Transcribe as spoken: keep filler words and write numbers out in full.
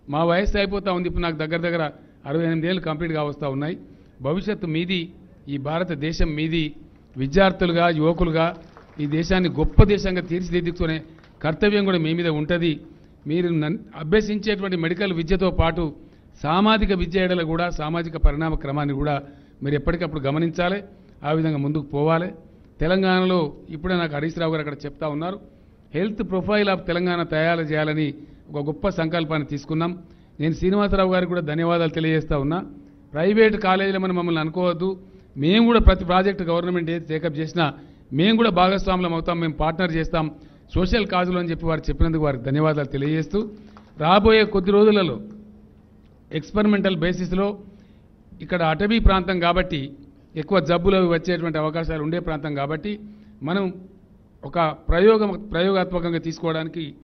మా వయసు అయిపోతూ ఉంది. ఇప్పుడు నాకు దగ్గర దగ్గర అరవై ఎనిమిది ఏళ్ళు కంప్లీట్గా వస్తూ ఉన్నాయి. భవిష్యత్తు మీది, ఈ భారతదేశం మీది. విద్యార్థులుగా, యువకులుగా ఈ దేశాన్ని గొప్ప దేశంగా తీర్చిదిద్దుకునే కర్తవ్యం కూడా మీ మీద ఉంటుంది. మీరు అభ్యసించేటువంటి మెడికల్ విద్యతో పాటు సామాజిక విద్య ఎడల కూడా సామాజిక పరిణామ క్రమాన్ని కూడా మీరు ఎప్పటికప్పుడు గమనించాలి. ఆ విధంగా ముందుకు పోవాలి. తెలంగాణలో ఇప్పుడే నాకు హరీష్ రావు గారు అక్కడ చెప్తా ఉన్నారు, హెల్త్ ప్రొఫైల్ ఆఫ్ తెలంగాణ తయారు చేయాలని ఒక గొప్ప సంకల్పాన్ని తీసుకున్నాం. నేను శ్రీనివాసరావు గారికి కూడా ధన్యవాదాలు తెలియజేస్తా ఉన్నా. ప్రైవేట్ కాలేజీలో మనం మమ్మల్ని అనుకోవద్దు. మేము కూడా ప్రతి ప్రాజెక్టు గవర్నమెంట్ ఏది టేకప్ చేసినా మేము కూడా భాగస్వాములం అవుతాం, మేము పార్ట్నర్ చేస్తాం సోషల్ కాజులు అని చెప్పి వారు చెప్పినందుకు వారికి ధన్యవాదాలు తెలియజేస్తూ, రాబోయే కొద్ది రోజులలో ఎక్స్పెరిమెంటల్ బేసిస్లో ఇక్కడ అటవీ ప్రాంతం కాబట్టి ఎక్కువ జబ్బులు వచ్చేటువంటి అవకాశాలు ఉండే ప్రాంతం కాబట్టి మనం ఒక ప్రయోగం ప్రయోగాత్మకంగా తీసుకోవడానికి